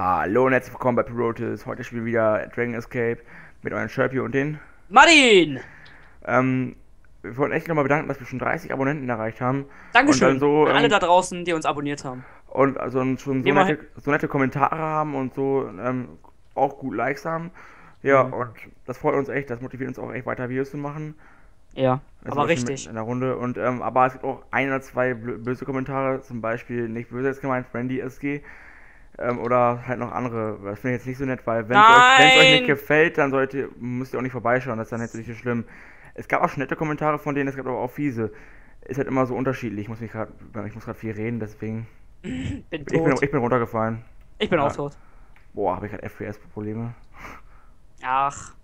Hallo und herzlich willkommen bei Pyrotis. Heute spielen wir wieder Dragon Escape mit euren Sherpy und den. Martin! Ähm, Wir wollten echt nochmal bedanken, dass wir schon 30 Abonnenten erreicht haben. Und dann Dankeschön so, an alle da draußen, die uns abonniert haben. und also schon so Immerhin. nette Kommentare haben und so auch gut Likes haben. Ja, Mhm. und das freut uns echt, das motiviert uns auch echt weiter Videos zu machen. Ja, Das aber war schon mit richtig. in der Runde. Aber es gibt auch ein oder zwei böse Kommentare, zum Beispiel nicht böse jetzt gemeint, Friendly SG. Oder halt noch andere. Das finde ich jetzt nicht so nett, weil wenn es euch nicht Nein! gefällt, dann müsst ihr auch nicht vorbeischauen, das ist dann jetzt nicht so schlimm. Es gab auch schon nette Kommentare von denen, es gab aber auch fiese. Ist halt immer so unterschiedlich. Ich muss gerade viel reden, deswegen. Bin tot. Ich bin runtergefallen. Ich bin auch Ja. tot. Boah, habe ich gerade FPS-Probleme. Ach.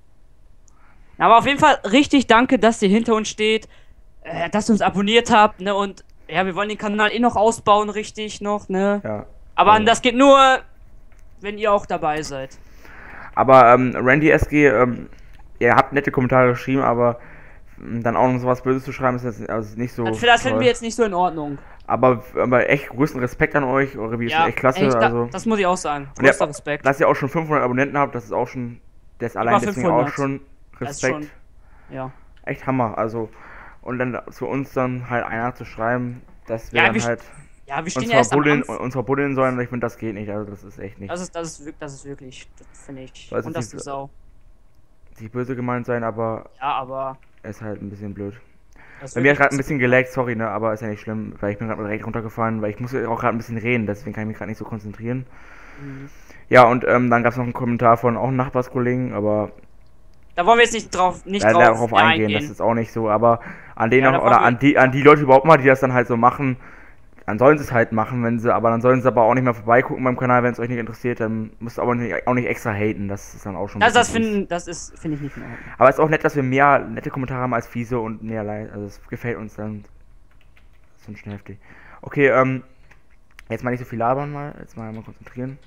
Aber auf jeden Fall richtig danke, dass ihr hinter uns steht, dass ihr uns abonniert habt, ne? Und ja, wir wollen den Kanal noch ausbauen, richtig noch, ne? Ja. Aber Also. das geht nur, wenn ihr auch dabei seid. Aber Randy SG, ihr habt nette Kommentare geschrieben, aber dann auch noch sowas Böses zu schreiben, ist jetzt also nicht so. Das finden Toll. wir jetzt nicht so in Ordnung. Aber echt größten Respekt an euch. Eure Videos sind echt klasse. echt, Also. das muss ich auch sagen. Und ihr Größter habt, Respekt. dass ihr auch schon 500 Abonnenten habt, das ist auch schon. Das allein Über deswegen 500. auch schon Das ist Respekt. schon, ja. Echt Hammer. Also. Und dann zu uns dann halt einer zu schreiben, dass wir Ja, dann halt Ja, wir stehen uns ja erst am Anfang. verbuddeln sollen. Ich finde, das geht nicht. Also, das ist echt nicht. Das ist wirklich, das finde ich, Soll es und jetzt das ist Sau. nicht böse gemeint sein, aber Ja, aber ist halt ein bisschen blöd. das Bei mir hat wirklich gerade ein bisschen gelaggt, sorry, ne, aber ist ja nicht schlimm, weil ich bin gerade direkt runtergefallen, weil ich muss ja auch gerade ein bisschen reden, deswegen kann ich mich gerade nicht so konzentrieren. Mhm. Ja, und dann gab es noch einen Kommentar von auch einem Nachbarskollegen, aber Da wollen wir jetzt nicht darauf mehr eingehen, das ist auch nicht so, aber an den Ja, noch, da oder wollen an die Leute überhaupt mal, die das dann halt so machen, dann sollen sie es halt machen, dann sollen sie aber auch nicht mehr vorbeigucken beim Kanal, wenn es euch nicht interessiert, dann müsst ihr aber auch nicht extra haten, das ist dann auch schon ein Das bisschen fies. finde ich nicht in Ordnung. Aber es ist auch nett, dass wir mehr nette Kommentare haben als fiese und mehr also es gefällt uns dann. Das ist schon heftig. Okay, jetzt mal nicht so viel labern mal, jetzt mal konzentrieren.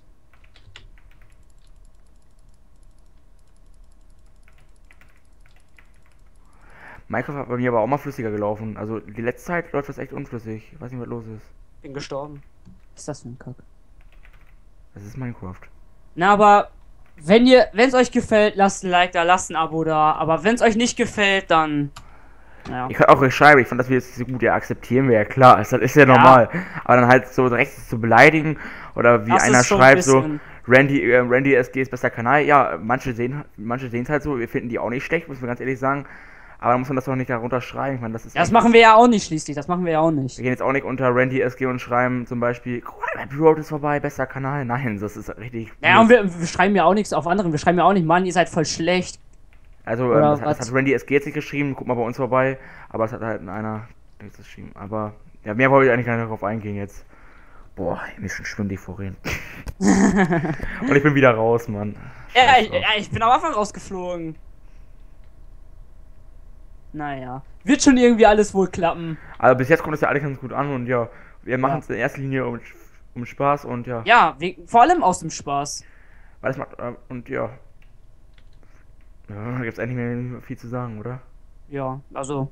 Minecraft hat bei mir aber auch mal flüssiger gelaufen. Also die letzte Zeit läuft das echt unflüssig. Ich weiß nicht, was los ist. Bin gestorben. Was ist das für ein Kack? Das ist Minecraft. Na, aber wenn es euch gefällt, lasst ein Like da, lasst ein Abo da. Aber wenn es euch nicht gefällt, dann, naja. Ich kann auch euch schreiben, ich fand das Video jetzt so gut, ja, akzeptieren wir ja klar, das ist ja normal. Aber dann halt so direkt zu beleidigen oder wie Das einer ist schon schreibt so, bisschen- Randy SG ist bester Kanal. Ja, manche sehen es halt so, wir finden die auch nicht schlecht, muss man ganz ehrlich sagen. Aber dann muss man das doch nicht darunter schreiben. Ich meine, das ist Das echt, machen wir ja auch nicht schließlich. Das machen wir ja auch nicht. wir gehen jetzt auch nicht unter Randy SG und schreiben zum Beispiel, guck mal, Road ist vorbei, bester Kanal. Nein, das ist richtig. Ja, und wir schreiben ja auch nichts auf anderen. Wir schreiben ja auch nicht, Mann, ihr seid voll schlecht. Also, Oder das hat Randy SG jetzt nicht geschrieben, guck mal bei uns vorbei. Aber es hat halt einer nichts geschrieben. Aber, ja, mehr wollte ich eigentlich gar nicht darauf eingehen jetzt. Boah, mir ist schon schwindelig vorhin. Und ich bin wieder raus, Mann. Ich bin am Anfang rausgeflogen. Naja. Wird schon irgendwie alles wohl klappen. Also bis jetzt kommt es ja alles ganz gut an und ja, wir machen es in erster Linie um Spaß und ja. Ja, vor allem aus dem Spaß. Weil das macht, und ja. Ja, da gibt es eigentlich mehr viel zu sagen, oder? Ja, also.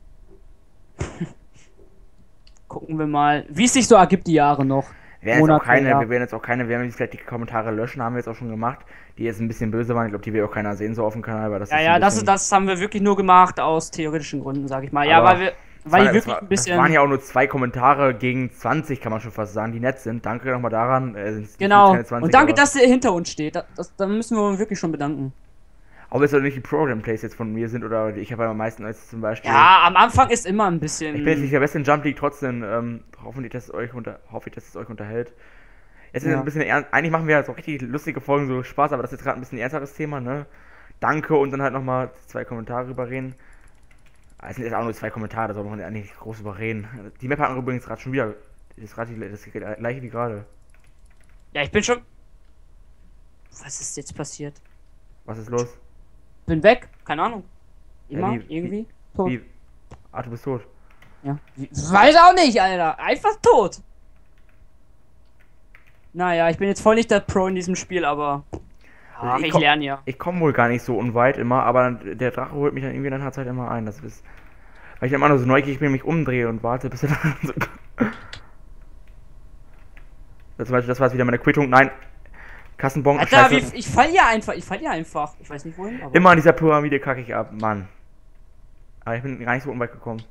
Gucken wir mal, wie es sich so ergibt, die Jahre noch. Wir werden jetzt auch keine, werden vielleicht die Kommentare löschen, haben wir jetzt auch schon gemacht, die jetzt ein bisschen böse waren. Ich glaube, die will auch keiner sehen so auf dem Kanal, weil das Ja, ist ja, das haben wir wirklich nur gemacht aus theoretischen Gründen, sag ich mal. Ja, Aber weil die wirklich ein bisschen. Es waren ja auch nur 2 Kommentare gegen 20, kann man schon fast sagen, die nett sind. Danke nochmal daran. Genau. Keine 20, und danke, aber dass ihr hinter uns steht. Da müssen wir uns wirklich schon bedanken. ob es doch nicht die Program-Plays jetzt von mir sind oder ich habe ja am meisten als zum Beispiel. Ja, am Anfang ist immer ein bisschen. Ich bin jetzt nicht der beste in Jump League, trotzdem hoffentlich, dass es euch unterhält. Jetzt ist es ein bisschen ernst. Eigentlich machen wir jetzt auch richtig lustige Folgen, so Spaß, aber das ist jetzt gerade ein bisschen ernsteres Thema, ne? Danke und dann halt nochmal 2 Kommentare überreden. Es sind jetzt auch nur 2 Kommentare, da soll man ja nicht groß überreden. Die Map hat übrigens gerade schon wieder. Das gleiche wie gerade. Ja, ich bin schon. Was ist jetzt passiert? Was ist los? Bin weg, keine Ahnung. Ja, Immer, irgendwie. Tot. Wie? Ah, du bist tot. Ja. Weiß auch nicht, Alter. Einfach tot. Naja, ich bin jetzt voll nicht der Pro in diesem Spiel, aber. Ach, ich lerne ja. Ich komme wohl gar nicht so unweit immer, aber der Drache holt mich dann irgendwie in der Zeit immer ein. Das ist. Weil ich immer nur so neugierig bin, mich umdrehe und warte, bis er dann so. Zum Beispiel, das war jetzt wieder meine Quittung. Nein. Kassenbon. Alter, ich fall hier einfach. Ich weiß nicht wohin, aber. Immer an dieser Pyramide kacke ich ab, Mann. Aber ich bin gar nicht so unweit gekommen.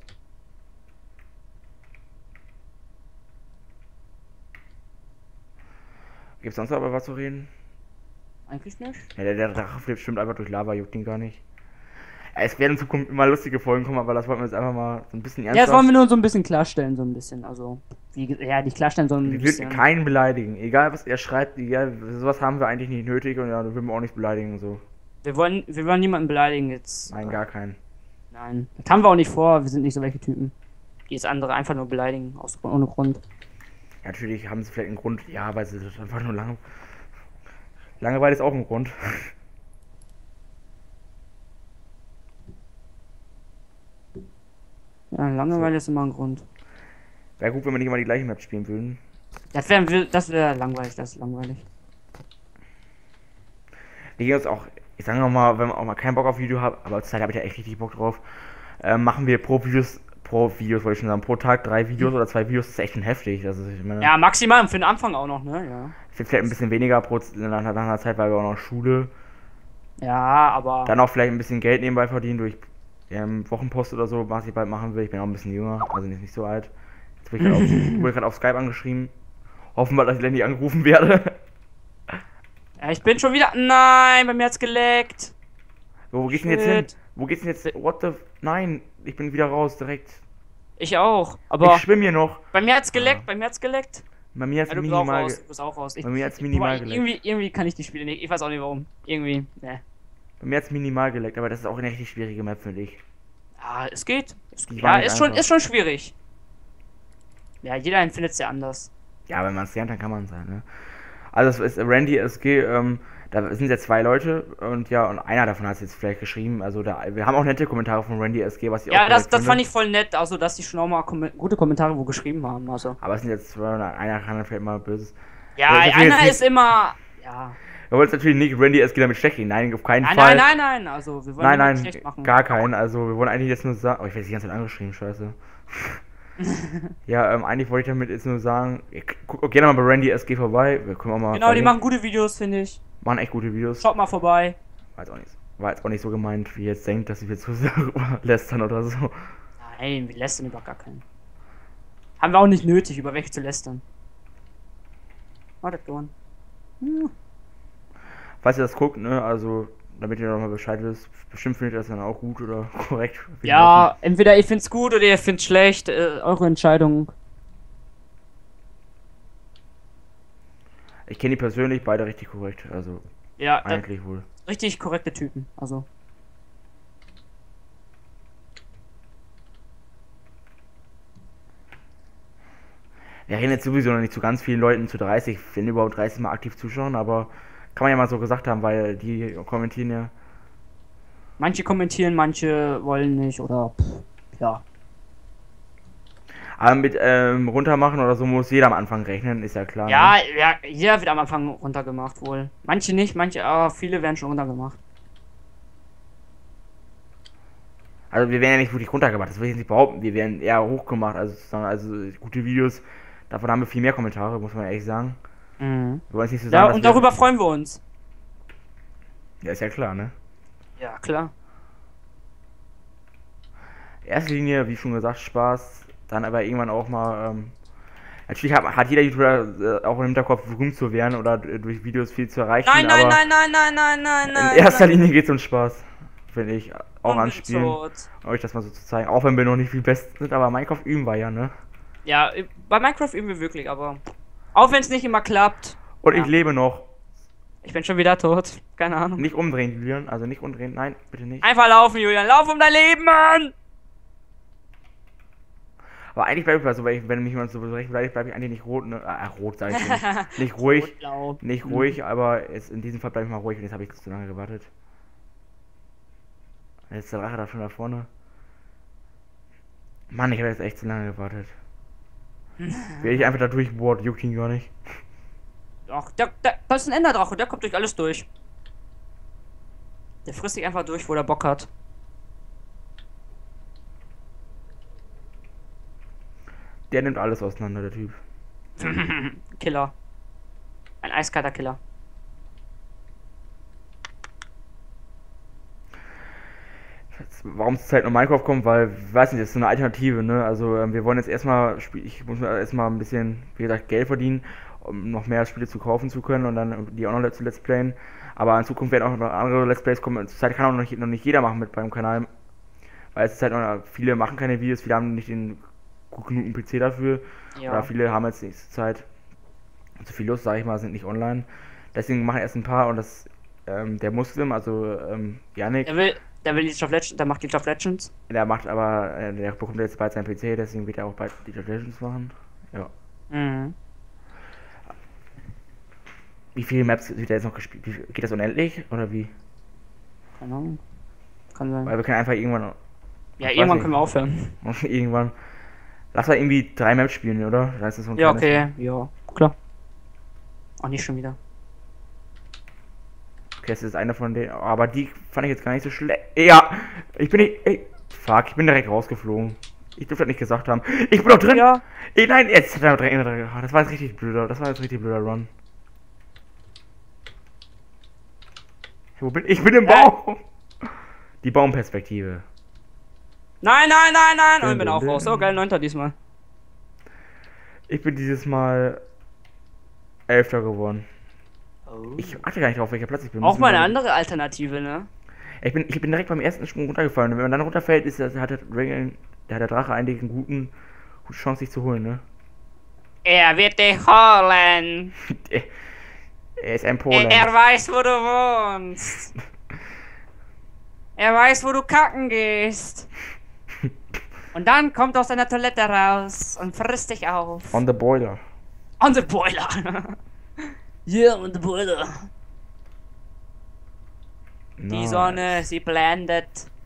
Gibt's sonst aber was zu reden? Eigentlich nicht. Ja, der Drache flippt bestimmt einfach durch Lava, juckt ihn gar nicht. Ja, es werden in Zukunft immer lustige Folgen kommen, aber das wollten wir jetzt einfach mal so ein bisschen ernster. Ja, das wollen wir nur so ein bisschen klarstellen, so ein bisschen. Also, ja, nicht klarstellen, sondern ein Wir bisschen. würden keinen beleidigen. Egal, was er schreibt, egal, sowas haben wir eigentlich nicht nötig und ja, da würden wir auch nicht beleidigen und so. Wir wollen niemanden beleidigen jetzt. Nein, gar keinen. Nein. Das haben wir auch nicht vor, wir sind nicht so welche Typen. Die jetzt andere einfach nur beleidigen, ohne Grund. Ja, natürlich haben sie vielleicht einen Grund, ja, weil sie das einfach nur Langeweile ist auch ein Grund. Ja, Langeweile ist immer ein Grund. Wäre gut, wenn wir nicht immer die gleichen Maps spielen würden. Das wäre langweilig, das ist langweilig. Wir gehen uns auch, ich sage nochmal, wenn man auch mal keinen Bock auf Video hat, aber zur Zeit habe ich ja echt richtig Bock drauf, machen wir pro Videos wollte ich schon sagen, pro Tag 3 Videos oder 2 Videos, das ist echt schon heftig. Also ich meine, Ja, maximal für den Anfang auch noch, ne? Ja. vielleicht ein bisschen weniger nach einer Zeit, weil wir auch noch Schule. Ja, aber. Dann auch vielleicht ein bisschen Geld nebenbei verdienen durch Wochenpost oder so, was ich bald machen will. Ich bin auch ein bisschen jünger, also nicht so alt. Jetzt wurde ich gerade auf Skype angeschrieben. Hoffen wir, dass ich nicht angerufen werde. Ja, ich bin schon wieder. Nein, bei mir hat's geleckt. Wo geht's denn jetzt hin? Wo geht's denn jetzt? What the. Nein, ich bin wieder raus direkt. Ich auch, aber. Ich schwimme hier noch. Bei mir hat's geleckt, Bei mir hat's du minimal. Du bist auch raus. Bei mir hat's minimal geleckt. Irgendwie kann ich die Spiele nicht. Ich weiß auch nicht warum. Irgendwie, ne. Bei mir hat's minimal geleckt, aber das ist auch eine richtig schwierige Map, finde ich. Ja, es geht. Ja, ist schon schwierig. Ja, jeder empfindet es ja anders. Ja, wenn man es lernt, dann kann man es halt, ne? Also es ist Randy SG, da sind jetzt 2 Leute und ja, und einer davon hat es jetzt vielleicht geschrieben. Also wir haben auch nette Kommentare von Randy SG, was ich ja, auch das fand ich voll nett, also dass die schon auch mal gute Kommentare wo geschrieben haben. Also. Aber es sind jetzt 2 und einer kann dann vielleicht mal Böses. Ja, einer ist immer. Ja. Wir wollen jetzt natürlich nicht Randy SG damit schlecht reden. Nein, auf keinen Fall. Nein, also wir wollen nicht schlecht machen. Gar keinen. Also wir wollen eigentlich jetzt nur sagen. Oh, ich werde die ganze Zeit angeschrieben, scheiße. Ja, eigentlich wollte ich damit jetzt nur sagen, guckt gerne mal bei Randy SG vorbei. Wir können auch mal. Genau, die machen gute Videos, finde ich. Machen echt gute Videos. Schaut mal vorbei. War jetzt auch nicht so gemeint, wie ihr jetzt denkt, dass wir jetzt so lästern oder so. Nein, wir lästern über gar keinen. Haben wir auch nicht nötig, über welche zu lästern. Oh, das gewonnen. Falls ihr das guckt, ne, also damit ihr nochmal Bescheid wisst, bestimmt findet ihr das dann auch gut oder korrekt. Ja, entweder ihr findet's gut oder ihr findet's schlecht, eure Entscheidung. Ich kenne die persönlich, beide richtig korrekt, also ja, eigentlich wohl. Richtig korrekte Typen, also. Wir reden jetzt sowieso noch nicht zu ganz vielen Leuten, zu 30, wenn überhaupt 30 mal aktiv zuschauen, aber kann man ja mal so gesagt haben, weil die kommentieren ja. Manche kommentieren, manche wollen nicht oder ja. Aber mit runtermachen oder so muss jeder am Anfang rechnen, ist ja klar. Ja, ne? ja, jeder wird am Anfang runtergemacht wohl. Manche nicht, aber viele werden schon runtergemacht. Also wir werden ja nicht wirklich runtergemacht, das will ich nicht behaupten, wir werden eher hochgemacht, also gute Videos, davon haben wir viel mehr Kommentare, muss man ehrlich sagen. Mhm. Wir wollen jetzt nicht so sagen, ja, und darüber freuen wir uns. Ja, ist ja klar, ne? Ja, klar. Erste Linie, wie schon gesagt, Spaß, dann aber irgendwann auch mal, natürlich hat jeder YouTuber auch im Hinterkopf, berühmt zu werden oder durch Videos viel zu erreichen. Nein. In erster Linie geht es um Spaß, finde ich, auch an Spielen, euch das mal so zu zeigen, auch wenn wir noch nicht viel best sind, aber Minecraft üben wir ja, ne? Ja, bei Minecraft üben wir wirklich, aber auch wenn es nicht immer klappt. Und ja. Ich lebe noch. Ich bin schon wieder tot, keine Ahnung. Nicht umdrehen, Julian, also nicht umdrehen, nein, bitte nicht. Einfach laufen, Julian, lauf um dein Leben, Mann! Aber eigentlich bleibe ich, also wenn mich jemand so bereicht, bleibe ich eigentlich nicht rot, ne? Rot sag ich nicht. Nicht ruhig. Nicht ruhig, aber in diesem Fall bleibe ich mal ruhig und jetzt habe ich zu lange gewartet. Jetzt ist der Drache da schon da vorne. Mann, ich habe jetzt echt zu lange gewartet. Will ich einfach da durchbohrt, juckt ihn gar nicht. Doch, das ist ein Enderdrache, der kommt durch alles durch. Der frisst sich einfach durch, wo der Bock hat. Der nimmt alles auseinander, der Typ. Killer. Ein eiskalter Killer. Warum zur Zeit nur Minecraft kommt, weil, weiß nicht, das ist so eine Alternative, ne? Also wir wollen jetzt erstmal, ich muss mir erstmal ein bisschen, wie gesagt, Geld verdienen, um noch mehr Spiele zu kaufen zu können und dann die auch noch zu Let's Playen. Aber in Zukunft werden auch noch andere Let's Plays kommen. Zur Zeit kann auch noch nicht jeder machen mit beim Kanal, weil es ist halt noch, viele machen keine Videos, viele haben nicht den gut genugen PC dafür. Ja. Oder viele haben jetzt nicht zur Zeit zu viel Lust, sage ich mal, sind nicht online. Deswegen machen erst ein paar und das, der Muslim, also Yannick, Der will League of Legends, der macht League of Legends. der macht aber, der bekommt jetzt bald seinen PC, deswegen wird er auch bald League of Legends machen. Ja. Mhm. Wie viele Maps wird er jetzt noch gespielt? Geht das unendlich oder wie? Keine Ahnung. Kann sein. Weil wir können einfach irgendwann. Ja, ich irgendwann weiß können wir aufhören. nicht, irgendwann. Lass mal irgendwie 3 Maps spielen, oder? Da ist das so ein Ja, kleines- okay, ja, klar. Auch nicht schon wieder. Okay, das ist einer von denen. Aber die fand ich jetzt gar nicht so schlecht. Ja! Ich bin nicht. Ey, fuck, ich bin direkt rausgeflogen. Ich durfte das nicht gesagt haben. Ich bin doch drin! Ja. Ey, nein, jetzt hat er direkt. Das war jetzt richtig blöder. Das war jetzt richtig blöder Run. Wo bin ich? Ich bin im Baum! Die Baumperspektive. Nein, nein, nein, nein! Und ich bin auch raus. So geil, 9. diesmal. Ich bin dieses Mal 11. geworden. Oh. Ich achte gar nicht drauf, welcher Platz ich bin. Auch mal eine andere Alternative, ne? Ich bin direkt beim ersten Sprung runtergefallen. Und wenn man dann runterfällt, hat der Drache eigentlich eine gute Chance, sich zu holen, ne? Er wird dich holen. Er ist ein Pole. Er weiß, wo du wohnst. Er weiß, wo du kacken gehst. Und dann kommt aus deiner Toilette raus und frisst dich auf. On the boiler. On the boiler. Yeah, on the boiler. Die Sonne, sie blendet.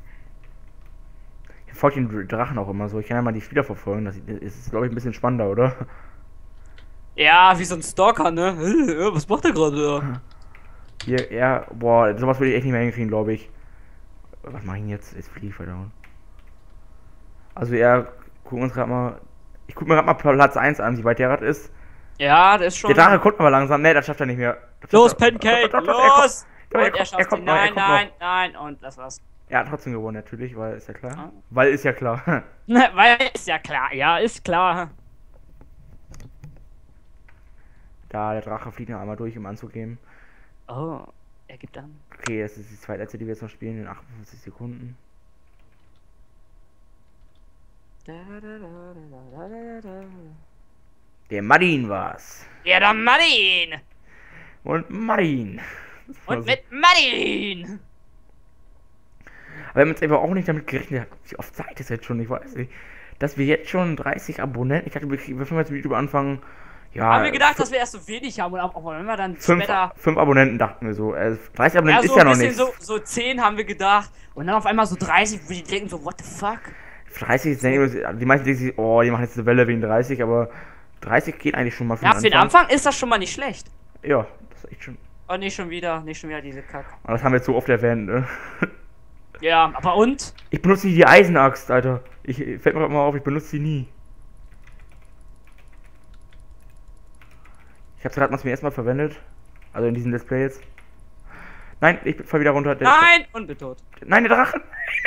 Ich folge den Drachen auch immer so. Ich kann ja mal die Spieler verfolgen. Das ist, glaube ich, ein bisschen spannender, oder? Ja, wie so ein Stalker, ne? Was macht er gerade? Hier, ja, boah, sowas würde ich echt nicht mehr hinkriegen, glaube ich. Was mache ich denn jetzt? Jetzt fliege ich verdammt. Also, gucken uns gerade mal. Ich gucke mir gerade mal Platz 1 an, wie weit der Rad ist. Ja, das ist schon. Der Drache kommt aber langsam. Ne, das schafft er nicht mehr. Los, Pancake, los! Und er schafft ihn. Nein, Nein, nein, und das war's. Er hat trotzdem gewonnen, natürlich, weil ist ja klar. Ah. Weil ist ja klar. Weil, ist ja klar, ja, ist klar. Da, der Drache fliegt noch einmal durch, um anzugeben. Oh, er gibt an. Okay, das ist die zweitletzte, die wir jetzt noch spielen, in 58 Sekunden. Der Marin war's. Ja, der Marin! Und Marin. Und mit Marin! Aber wir haben jetzt einfach auch nicht damit gerechnet, wie oft sagt es jetzt schon, ich weiß nicht, dass wir jetzt schon 30 Abonnenten, ich dachte, wir können jetzt mit YouTube anfangen, ja. Haben wir gedacht, dass wir erst so wenig haben und auch wenn wir dann später... 5 Abonnenten dachten wir so, 30 Abonnenten Ja, so ist ja noch ein bisschen nichts. so 10 haben wir gedacht und dann auf einmal so 30, wo die denken so, what the fuck? 30 ist die meisten denken sich, oh, die machen jetzt eine Welle wegen 30, aber 30 geht eigentlich schon mal für Ja, für den Anfang ist das schon mal nicht schlecht. Ja, das ist echt schon. Oh, nicht schon wieder diese Kack. Aber das haben wir jetzt so oft erwähnt, ne? Ja, aber und? Ich benutze nie die Eisenaxt, Alter. Fällt mir mal auf, ich benutze sie nie. Ich hab's gerade mal zum ersten Mal verwendet. Also in diesem Display jetzt. Nein, ich fall wieder runter. Nein! Und bin tot. Nein, der Drache!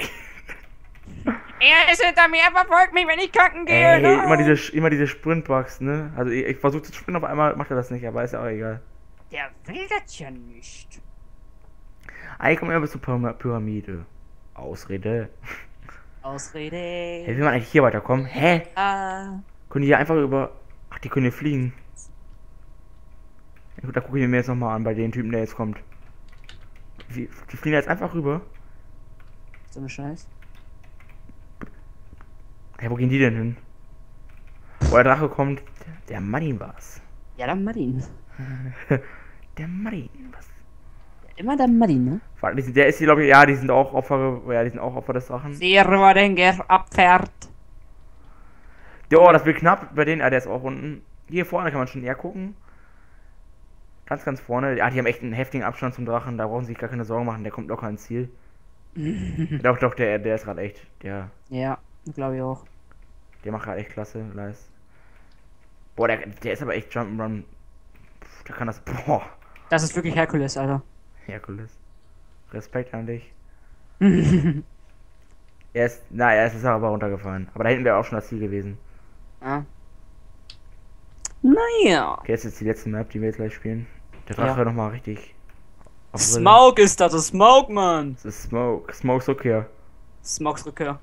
Er ist hinter mir, er verfolgt mich, wenn ich kacken gehe. Ey, Nein. immer diese Sprintbugs, ne? Also ich versuche zu sprinten, auf einmal macht er das nicht, aber ist ja auch egal. Der will das ja nicht. Eigentlich kommen wir bis zur Pyramide. Ausrede. Ausrede. Hey, will man eigentlich hier weiterkommen? Hä? Können die hier einfach über... Ach, die können hier fliegen. Ja, gut, da gucke ich mir jetzt nochmal an, bei den Typen, der jetzt kommt. Die fliegen jetzt einfach rüber. So eine Scheiß. Hey, wo gehen die denn hin? Wo der Drache kommt, der Marin war's. Ja, der Marin. Der Marin was? Immer der Marin, ne? Der ist hier, glaube ich, ja, die sind auch Opfer, des Drachen. Sie wurden geopfert. Oh, das wird knapp bei denen, der ist auch unten. Hier vorne kann man schon näher gucken. Ganz, ganz vorne. Ja, die haben echt einen heftigen Abstand zum Drachen, da brauchen sie sich gar keine Sorgen machen, der kommt locker ins Ziel. Doch, der ist gerade echt, Ja, glaube ich auch. Der macht gerade echt klasse, nice. Boah, der ist aber echt Jump'n'Run. Der kann das, boah. Das ist wirklich Herkules, Alter. Herkules. Respekt an dich. Er ist aber runtergefallen. Aber da hinten wäre auch schon das Ziel gewesen. Ja. Naja. Okay, jetzt ist die letzte Map, die wir jetzt gleich spielen. Der Drache nochmal richtig. Smoke ist das Smoke, Mann. Das ist Smoke. Smoke's Rückkehr. Smokes Rückkehr.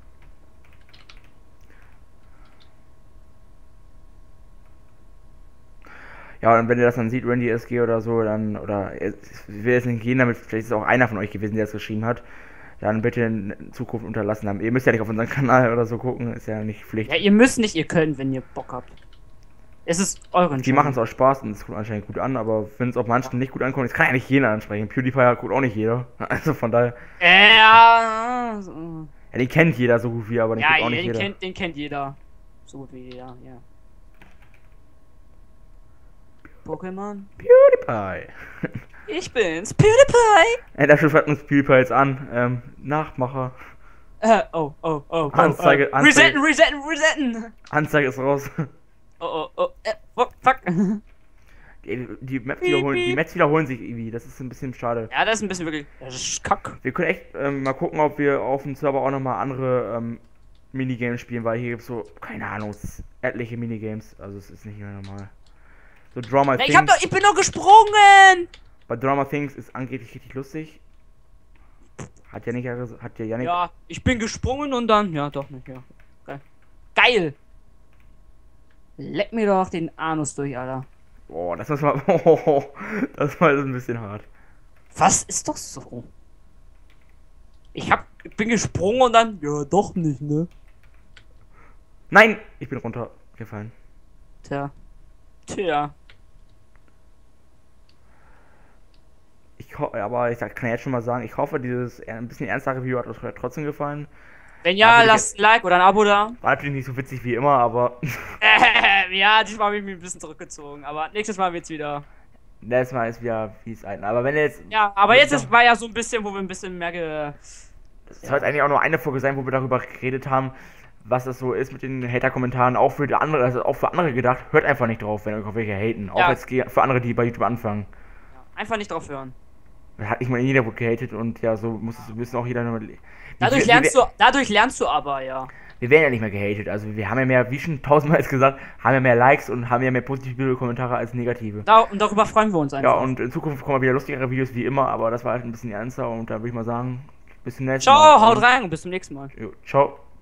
Ja, und wenn ihr das dann sieht, Randy SG oder so, dann, ich will jetzt nicht gehen, damit vielleicht ist es auch einer von euch gewesen, der das geschrieben hat, dann bitte in Zukunft unterlassen haben. Ihr müsst ja nicht auf unseren Kanal oder so gucken, ist ja nicht Pflicht. Ja, ihr müsst nicht, ihr könnt, wenn ihr Bock habt. Es ist eure Die Entscheidung. machen es auch Spaß und es kommt anscheinend gut an, aber wenn es auf manchen nicht gut ankommt, das kann ja nicht jeder ansprechen. PewDiePie guckt auch nicht jeder. Also von daher. Ja, Ja, den kennt jeder so gut wie, aber den ja, guckt auch nicht jeder. den kennt jeder. So gut wie jeder, ja. Pokémon? PewDiePie. Ich bin's, PewDiePie! Dafür schreibt uns PewDiePie jetzt an. Nachmacher. Oh. Anzeige. Resetten! Anzeige ist raus. Fuck. Die Maps wiederholen sich irgendwie, das ist ein bisschen schade. Ja, das ist ein bisschen wirklich. Das ist kack. Wir können echt mal gucken, ob wir auf dem Server auch nochmal andere Minigames spielen, weil hier gibt es so, keine Ahnung, etliche Minigames. Also es ist nicht mehr normal. So Drama Things. Ich bin doch gesprungen! Bei Drama Things ist angeblich richtig lustig. Hat Janik. Ja, ich bin gesprungen und dann. Ja, doch nicht, ja. Geil! Leck mir doch den Anus durch, Alter. Boah, das muss mal. Oh, das war jetzt ein bisschen hart. Was ist doch so? Ich bin gesprungen und dann. Ja, doch nicht, ne? Nein! Ich bin runtergefallen. Tja. Aber ich kann jetzt schon mal sagen, ich hoffe, dieses ein bisschen ernstere Video hat euch trotzdem gefallen. Wenn ja, lasst ein Like oder ein Abo da. War natürlich nicht so witzig wie immer, aber. Ja, diesmal habe ich mich ein bisschen zurückgezogen. Aber nächstes Mal wird's wieder. Nächstes Mal ist wieder wie es alten. Aber wenn jetzt. Ja, aber jetzt war ja so ein bisschen, wo wir ein bisschen mehr Das soll jetzt eigentlich auch nur eine Folge sein, wo wir darüber geredet haben, was das so ist mit den Hater-Kommentaren. Auch für andere, also auch für andere gedacht. Hört einfach nicht drauf, wenn euch auf welche haten. Auch jetzt für andere, die bei YouTube anfangen. Ja, einfach nicht drauf hören. Hat nicht mal jeder wurde gehatet und ja, so muss es wissen auch jeder. Dadurch lernst du aber, ja. Wir werden ja nicht mehr gehatet. Also wir haben ja mehr, wie schon tausendmal jetzt gesagt, haben ja mehr Likes und haben ja mehr positive Kommentare als negative. Und darüber freuen wir uns einfach. Ja, und in Zukunft kommen wieder lustigere Videos wie immer, aber das war halt ein bisschen ernster und da würde ich mal sagen, bis zum nächsten Mal. Ciao, haut rein und bis zum nächsten Mal. Jo, ciao.